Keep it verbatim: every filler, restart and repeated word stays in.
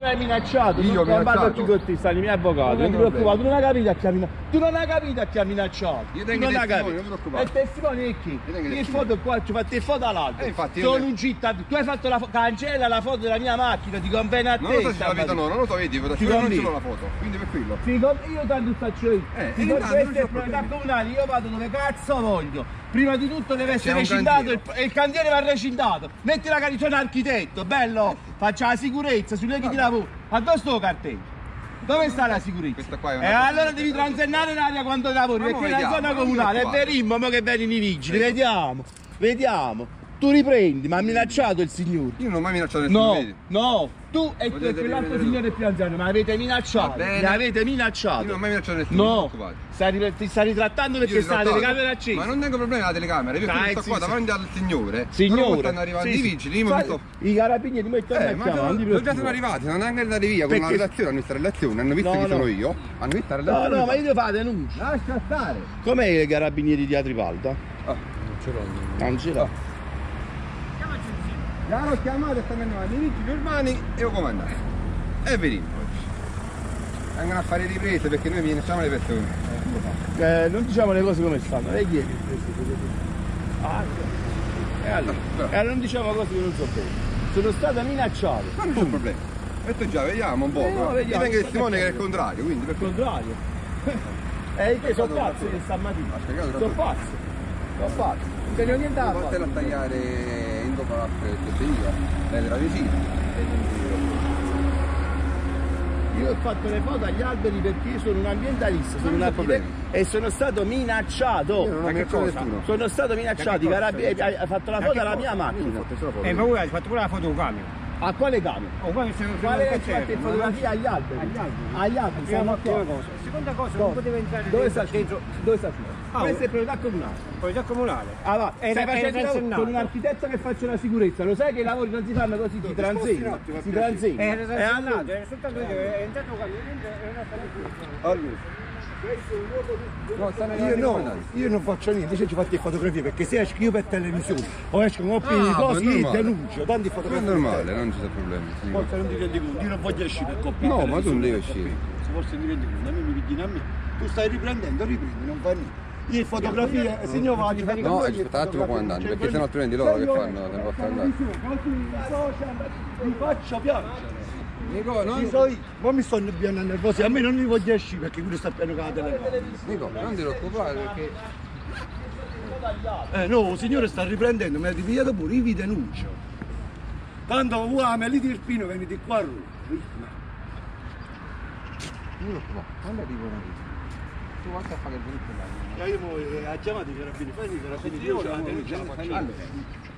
hai minacciato, io non parlo più minacciato? con te, stanno i miei avvocati, non ti preoccupare, tu non hai capito a chi ha minacciato, tu non hai capito a chi ha minacciato, Io tu tengo non i hai testimoni, capito, non ti preoccupare. e testimoni è chi? Io tengo i Che testimoni. foto qua, ci fate foto all'altro, Eh, infatti io sono ne- un cittadino, tu hai fatto la foto, cancella la foto della mia macchina, ti conviene a te. Non lo so se la stamattina. vedo no, non lo so, vedi, Ti io non ce conviene. l'ho la foto, quindi per quello. Sì, com- io tanto faccio io. Eh, Sì, e com- intanto non queste c'ho proprietà problemi. comunali, io vado dove cazzo voglio. Prima di tutto deve essere un recintato il, cantiere. il cantiere va recintato. Metti la carta, sono architetto, bello, faccia la sicurezza sui luoghi di lavoro. Ma dove sto cartello? Dove sta la sicurezza? Questa qua è E una eh, cosa allora che- devi transennare l'aria quando lavori, Ma mo perché è la vediamo, zona non mi comunale, è preoccupare. verimmo, mo che vengono i vigili, vediamo, vediamo. Tu riprendi, ma ha minacciato il signore. Io non ho mai minacciato nessuno, No, vedi? no, tu e Potete quell'altro rivedere signore più anziano, ma avete minacciato, Va bene. mi avete minacciato. Io non ho mai minacciato nessuno, non No, ti preoccupare. stai, ti stai ritrattando perché Io sta la ritrattato. telecamera accesa. Ma non tengo problemi con la telecamera, io Dai, sto sì, qua sì. davanti al signore. Signore, Loro stanno arrivando sì, i sì. vigili, io mi Sai, metto... i carabinieri mi mettono Eh, a ma chiamare, non ti sono, già sono preoccupare. arrivati, non hanno andati via con Perché- una relazione, hanno visto la relazione, hanno visto No, chi no. sono io, hanno visto la No, relazione. no, ma io devo fare denuncia. Lascia stare. Com'è i carabinieri di Atripalda? Ah, non ce l'ho. Non ce l'ho. L'hanno chiamato e stanno arrivando i vigili urbani e io comandante. E veniamo oggi. Vengono a fare riprese perché noi minacciamo le persone. Eh, non diciamo le cose come stanno, lei chiede. Ah, e allora, Però- e allora non diciamo cose che non so bene. Sono stato minacciato. Ma non c'è problema. Ho detto già, vediamo un po'. Eh, no, vediamo. Io vengo testimone che è il contrario, quindi per Al contrario. Eh, che sono pazzo io stamattina. Ha spiegato Sono troppo. pazzo. Sono pazzo. Non te ne ho niente da Portela a fare. tagliare in dopo la petteria, lei era vicina. Io ho fatto le foto agli alberi perché io sono un ambientalista, sono un c'è architetto problema. e sono stato minacciato. Io non ho Ma che minacciato cosa? nessuno. Sono stato minacciato, i carabinieri, hai hai fatto la Ma foto che alla cosa? mia macchina. Eh, ma voi avete fatto pure la foto con camion. A quale camion? Oh, qua mi stiamo Quale fermando è il che fate concerto, ma fotografia agli alberi? Agli alberi. Agli alberi, Prima, siamo prima qua. cosa. Seconda cosa, non poteva entrare Dove dentro, sta dentro Dove sta scritto? Ah, Questa oh. è proprietà comunale. proprietà comunale. Ah va, Era- stai era facendo i lavori transennato. con un architetto che faccia la sicurezza, lo sai che i lavori non si fanno così, si transegna, si transegna. Era E transennato, allora- era soltanto che è entrato un camion dentro e non sta più. Allora. No, stanno Io no, io non faccio niente, io ci faccio le fotografie perché se esco io per televisione o esco con pieni di Ah, cose ma è io normale. denuncio, tanti Ma è fotografie. normale, non ci sono problemi. sì. Forse non ti rendi conto, io non voglio uscire per coppia. No, ma tu non devi uscire. Forse non ti rendi conto, a me mi vicino a me. Tu stai riprendendo, riprendi, non fai niente. Io fotografie, se io vado a No, aspetta un attimo comandante, perché sennò altrimenti loro che fanno? Se ne possono andare. Mi faccio piangere. Nico, Ci so io, ma mi sto arrabbiando nervosi, a me non mi voglio uscire perché quello sta piano con la telecamera. Nico, non ti preoccupare perché... Eh no, il signore sta riprendendo, mi ha ripigliato pure, io vi denuncio. Quando uomo lì del Pino vieni di qua a Roma. Non ti preoccupare, quando arrivano lì? Tu guarda a fare il diritto là. Io mo, eh, ha chiamato i carabinieri, fai i carabinieri, io ce la denuncia, la faccio. Allora,